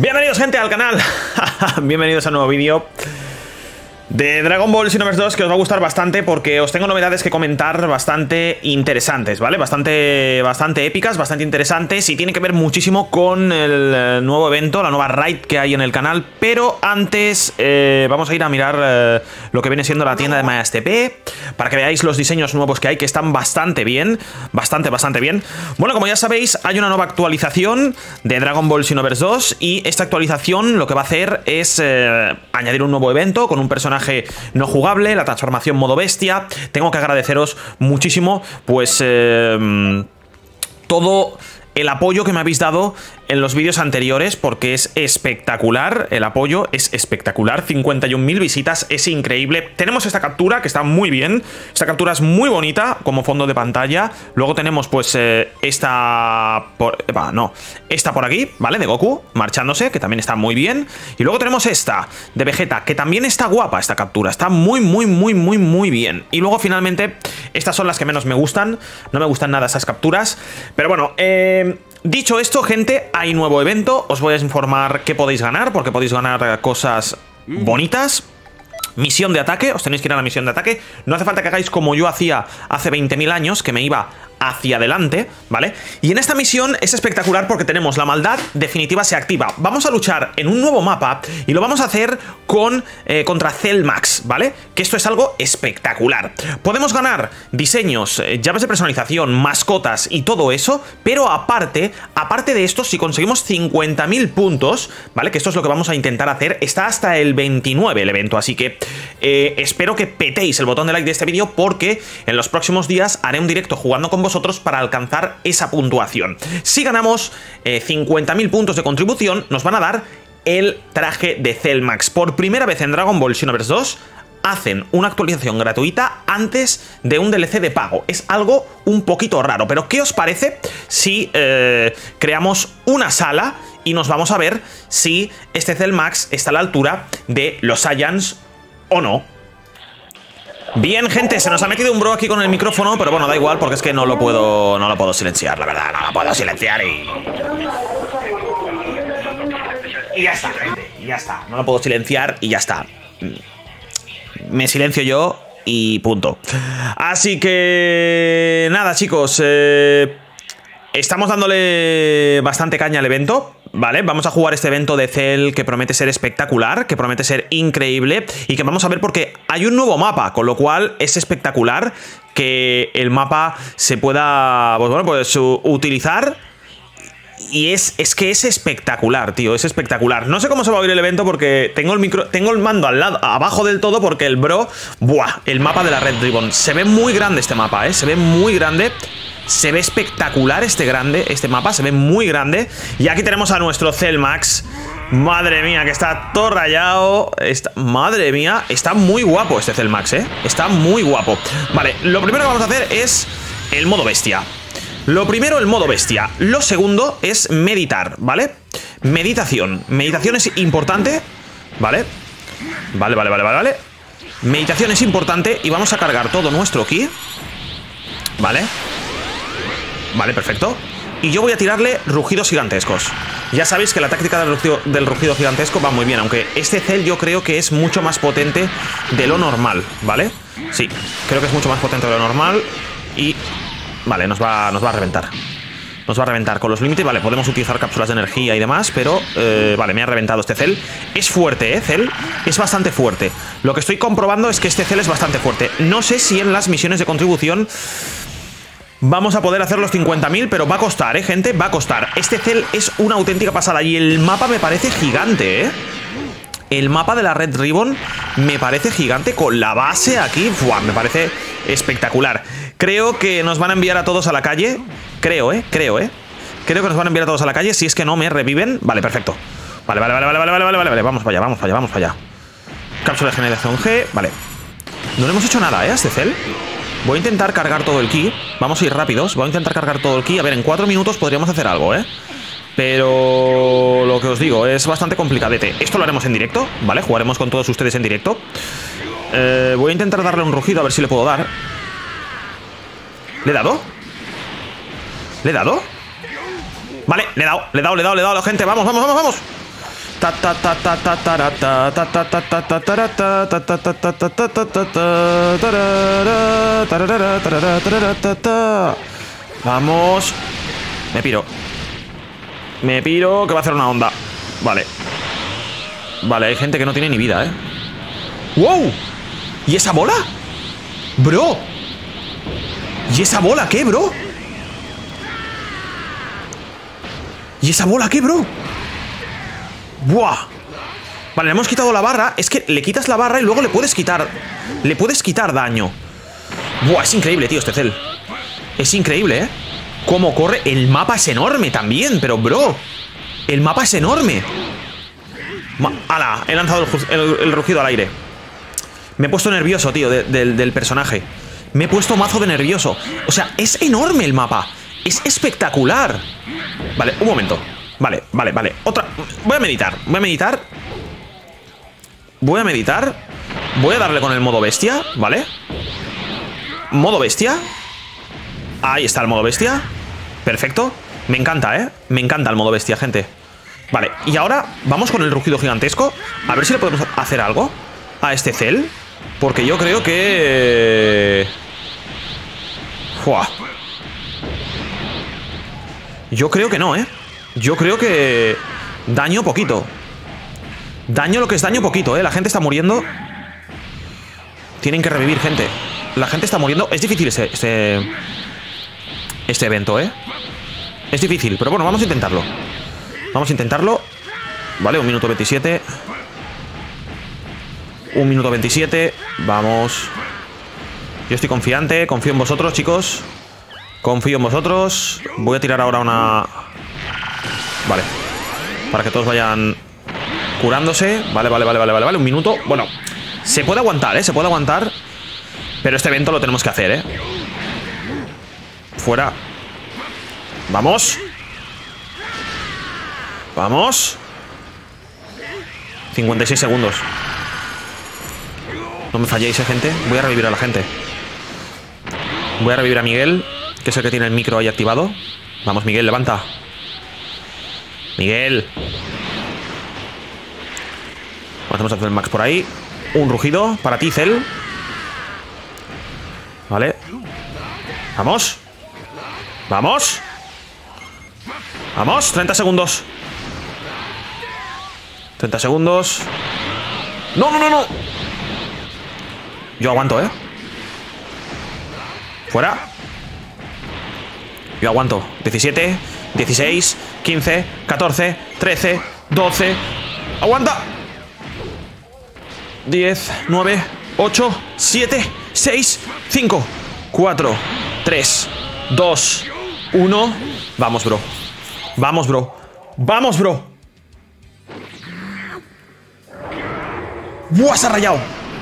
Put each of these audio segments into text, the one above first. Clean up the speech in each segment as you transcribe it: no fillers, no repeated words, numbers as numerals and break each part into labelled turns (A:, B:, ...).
A: Bienvenidos, gente, al canal. Bienvenidos a un nuevo vídeo de Dragon Ball Xenoverse 2, que os va a gustar bastante porque os tengo novedades que comentar bastante interesantes, ¿vale? Bastante épicas, bastante interesantes, y tiene que ver muchísimo con el nuevo evento, la nueva raid que hay en el canal. Pero antes vamos a ir a mirar lo que viene siendo la tienda de MySTP, para que veáis los diseños nuevos que hay, que están bastante bien, bastante bien. Bueno, como ya sabéis, hay una nueva actualización de Dragon Ball Xenoverse 2, y esta actualización lo que va a hacer es añadir un nuevo evento con un personaje no jugable, la transformación modo bestia. Tengo que agradeceros muchísimo, pues, todo el apoyo que me habéis dado en los vídeos anteriores, porque es espectacular, el apoyo es espectacular. 51.000 visitas, es increíble. Tenemos esta captura que está muy bien, esta captura es muy bonita como fondo de pantalla. Luego tenemos pues esta por aquí, ¿vale? De Goku marchándose, que también está muy bien. Y luego tenemos esta de Vegeta, que también está guapa esta captura, está muy bien. Y luego finalmente estas son las que menos me gustan, no me gustan nada esas capturas. Pero bueno, dicho esto, gente, hay nuevo evento. Os voy a informar qué podéis ganar, porque podéis ganar cosas bonitas. Misión de ataque, os tenéis que ir a la misión de ataque. No hace falta que hagáis como yo hacía hace 20.000 años, que me iba hacia adelante, ¿vale? Y en esta misión es espectacular porque tenemos la maldad definitiva se activa. Vamos a luchar en un nuevo mapa y lo vamos a hacer con contra Cell Max, ¿vale? Que esto es algo espectacular. Podemos ganar diseños, llaves de personalización, mascotas y todo eso, pero aparte de esto, si conseguimos 50.000 puntos, ¿vale? Que esto es lo que vamos a intentar hacer. Está hasta el 29 el evento, así que espero que petéis el botón de like de este vídeo, porque en los próximos días haré un directo jugando con vosotros para alcanzar esa puntuación. Si ganamos 50.000 puntos de contribución, nos van a dar el traje de Cell Max. Por primera vez en Dragon Ball Xenoverse 2 hacen una actualización gratuita antes de un DLC de pago. Es algo un poquito raro, pero ¿qué os parece si creamos una sala y nos vamos a ver si este Cell Max está a la altura de los Saiyans o no? Bien, gente, se nos ha metido un bro aquí con el micrófono, pero bueno, da igual, porque es que no lo puedo silenciar, la verdad, no lo puedo silenciar y ya está, gente, ya está. No lo puedo silenciar y ya está. Me silencio yo y punto. Así que nada, chicos, estamos dándole bastante caña al evento, ¿vale? Vamos a jugar este evento de Cell que promete ser espectacular, que promete ser increíble, y que vamos a ver porque hay un nuevo mapa, con lo cual es espectacular que el mapa se pueda, pues bueno, pues utilizar. Y es que es espectacular, tío, es espectacular. No sé cómo se va a oír el evento porque tengo el mando al lado, abajo del todo, porque el bro, ¡buah! El mapa de la Red Ribbon. Se ve muy grande este mapa, se ve muy grande. Se ve espectacular este mapa, se ve muy grande. Y aquí tenemos a nuestro Cell Max. Madre mía, que está todo rayado. Madre mía, está muy guapo este Cell Max, está muy guapo. Vale, lo primero que vamos a hacer es el modo bestia. Lo primero, el modo bestia. Lo segundo es meditar, ¿vale? Meditación. Meditación es importante, ¿vale? Vale. Meditación es importante y vamos a cargar todo nuestro ki, ¿vale? Vale, perfecto. Y yo voy a tirarle rugidos gigantescos. Ya sabéis que la táctica del rugido gigantesco va muy bien, aunque este Cell yo creo que es mucho más potente de lo normal, ¿vale? Sí, creo que es mucho más potente de lo normal. Y... vale, nos va a reventar. Nos va a reventar con los límites. Vale, podemos utilizar cápsulas de energía y demás, pero vale, me ha reventado este Cell. Es fuerte, Cell es bastante fuerte. Lo que estoy comprobando es que este Cell es bastante fuerte. No sé si en las misiones de contribución vamos a poder hacer los 50.000, pero va a costar, gente, va a costar. Este Cell es una auténtica pasada y el mapa me parece gigante, El mapa de la Red Ribbon me parece gigante, con la base aquí, ¡buah! Me parece espectacular. Creo que nos van a enviar a todos a la calle. Creo que nos van a enviar a todos a la calle, si es que no me reviven. Vale, perfecto. Vale. Vamos para allá. Cápsula de generación G. Vale. No le hemos hecho nada, a este Cell. Voy a intentar cargar todo el ki. Vamos a ir rápidos. Voy a intentar cargar todo el ki. A ver, en 4 minutos podríamos hacer algo, Pero lo que os digo, es bastante complicadete. Esto lo haremos en directo, ¿vale? Jugaremos con todos ustedes en directo. Voy a intentar darle un rugido, a ver si le puedo dar. ¿Le he dado? ¿Le he dado? Vale, le he dado, gente. Vamos. Vamos. Me piro. Me piro, que va a hacer una onda. Vale. Vale, hay gente que no tiene ni vida, ¿eh? ¡Wow! ¿Y esa bola? Bro. ¿Y esa bola qué, bro? ¿Y esa bola qué, bro? ¡Buah! Vale, le hemos quitado la barra. Es que le quitas la barra y luego le puedes quitar daño. ¡Buah! Es increíble, tío, este Cell. Es increíble, ¿eh? Cómo corre. El mapa es enorme también, pero, bro, el mapa es enorme. ¡Hala! He lanzado el rugido al aire. Me he puesto nervioso, tío, del personaje. Me he puesto mazo de nervioso. O sea, es enorme el mapa. Es espectacular. Vale, un momento. Vale. Otra. Voy a meditar. Voy a darle con el modo bestia, ¿vale? Modo bestia. Ahí está el modo bestia. Perfecto. Me encanta, ¿eh? Me encanta el modo bestia, gente. Vale, y ahora vamos con el rugido gigantesco. A ver si le podemos hacer algo a este Cell. Porque yo creo que... ¡Fua! Yo creo que no, ¿eh? Yo creo que... Daño poquito. Daño lo que es daño poquito, ¿eh? La gente está muriendo. Tienen que revivir gente. La gente está muriendo. Es difícil este evento, ¿eh? Es difícil, pero bueno, vamos a intentarlo. Vamos a intentarlo. Vale, 1 minuto 27. 1 minuto 27. Vamos. Yo estoy confiante. Confío en vosotros, chicos. Confío en vosotros. Voy a tirar ahora una... Vale. Para que todos vayan curándose. Vale. 1 minuto. Bueno, se puede aguantar, ¿eh? Se puede aguantar. Pero este evento lo tenemos que hacer, ¿eh? Fuera. Vamos. Vamos. 56 segundos. No me falléis, gente. Voy a revivir a la gente. Voy a revivir a Miguel, que es el que tiene el micro ahí activado. Vamos, Miguel, levanta. Miguel. Hacemos a hacer el max por ahí. Un rugido para ti, Cell. Vale. Vamos. Vamos. Vamos, 30 segundos. 30 segundos. ¡No! Yo aguanto, ¿eh? Fuera. Yo aguanto. 17, 16, 15, 14, 13, 12. ¡Aguanta! 10, 9, 8, 7, 6, 5, 4, 3, 2, 1. Vamos, bro. Vamos, bro. Vamos, bro. ¡Buah! Se ha rayado.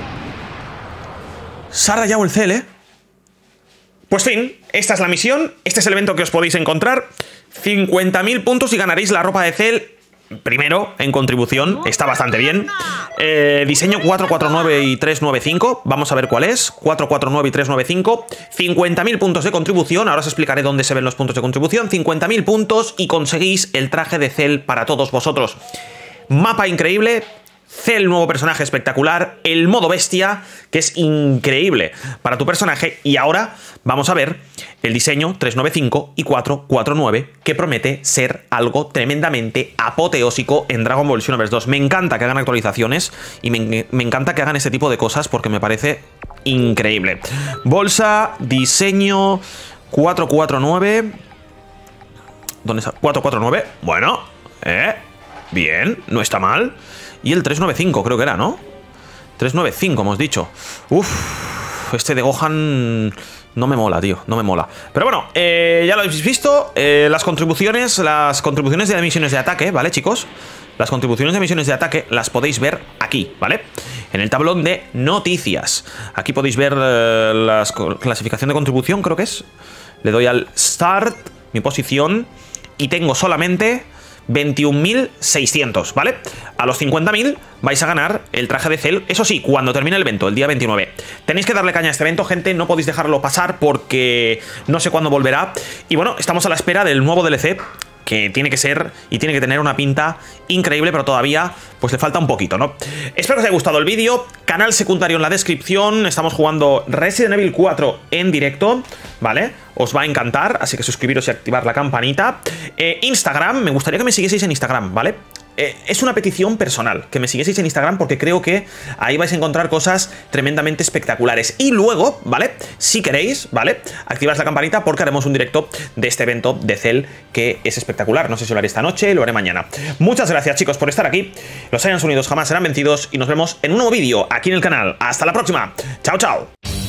A: Se ha rayado el Cell, ¿eh? Pues fin, esta es la misión. Este es el evento que os podéis encontrar. 50.000 puntos y ganaréis la ropa de Cell. Primero, en contribución. Está bastante bien. Diseño 449 y 395. Vamos a ver cuál es. 449 y 395. 50.000 puntos de contribución. Ahora os explicaré dónde se ven los puntos de contribución. 50.000 puntos y conseguís el traje de Cell para todos vosotros. Mapa increíble. Cell, nuevo personaje espectacular. El modo bestia, que es increíble para tu personaje. Y ahora vamos a ver el diseño 395 y 449, que promete ser algo tremendamente apoteósico en Dragon Ball Xenoverse 2. Me encanta que hagan actualizaciones y me encanta que hagan este tipo de cosas porque me parece increíble. Bolsa, diseño 449. ¿Dónde está? 449. Bueno, bien, no está mal. Y el 395 creo que era, ¿no? 395 hemos dicho. Uf, este de Gohan no me mola, tío, no me mola. Pero bueno, ya lo habéis visto. Las contribuciones de misiones de ataque, ¿vale, chicos? Las contribuciones de misiones de ataque las podéis ver aquí, ¿vale? En el tablón de noticias. Aquí podéis ver la clasificación de contribución, creo que es. Le doy al Start, mi posición, y tengo solamente 21.600, ¿vale? A los 50.000 vais a ganar el traje de Cell. Eso sí, cuando termine el evento, el día 29. Tenéis que darle caña a este evento, gente. No podéis dejarlo pasar porque no sé cuándo volverá. Y bueno, estamos a la espera del nuevo DLC que tiene que ser y tiene que tener una pinta increíble, pero todavía pues le falta un poquito, ¿no? Espero que os haya gustado el vídeo, canal secundario en la descripción, estamos jugando Resident Evil 4 en directo, ¿vale? Os va a encantar, así que suscribiros y activar la campanita. Instagram, me gustaría que me siguieseis en Instagram, ¿vale? Es una petición personal, que me siguieseis en Instagram porque creo que ahí vais a encontrar cosas tremendamente espectaculares. Y luego, ¿vale? Si queréis, ¿vale? Activad la campanita porque haremos un directo de este evento de Cell que es espectacular. No sé si lo haré esta noche, lo haré mañana. Muchas gracias, chicos, por estar aquí. Los Saiyans unidos jamás serán vencidos y nos vemos en un nuevo vídeo aquí en el canal. ¡Hasta la próxima! ¡Chao, chao!